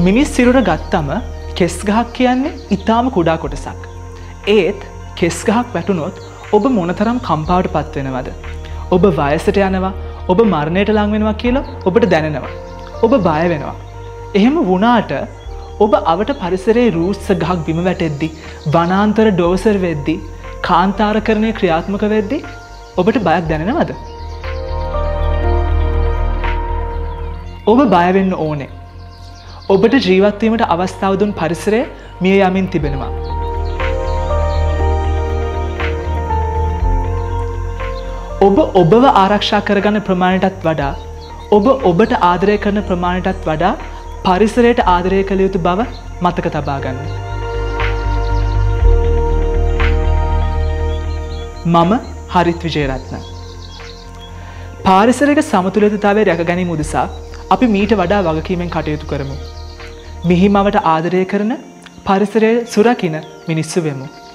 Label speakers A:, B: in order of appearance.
A: මිනිස් සිරුර ගත්තම කෙස් ගහක් කියන්නේ ඊටාම කුඩා කොටසක්. ඒත් කෙස් ගහක් වැටුනොත් ඔබ මොනතරම් කම්පාවට පත් වෙනවද? ඔබ වයසට යනවා, ඔබ මරණයට ලං වෙනවා කියලා ඔබට දැනෙනවා. ඔබ බය වෙනවා. එහෙම වුණාට ඔබ අවට පරිසරයේ රූස්ස ගහක් බිම වැටෙද්දි, වනාන්තර ඩෝසර් වෙද්දි, කාන්තාරකරණය ක්‍රියාත්මක වෙද්දි ඔබට බයක් දැනෙනවද? ඔබ බය වෙන්න ඕනේ. ඔබට ජීවත් වීමට අවස්ථාව දුන් පරිසරය මිය යමින් තිබෙනවා. ඔබ ඔබව ආරක්ෂා කරගන්න ප්‍රමාණයටත් වඩා, ඔබ ඔබට ආදරය කරන ප්‍රමාණයටත් වඩා පරිසරයට ආදරය කළ යුතු බව මතක තබා ගන්න. මම හරිත් විජේරත්න. පාරිසරික සමතුලිතතාවය රැක ගැනීම උදෙසා අපි මීට වඩා වගකීමෙන් කටයුතු කරමු. මිහිමවට ආදරය කරන පරිසරය සුරකින්න මිනිස්සු වෙමු.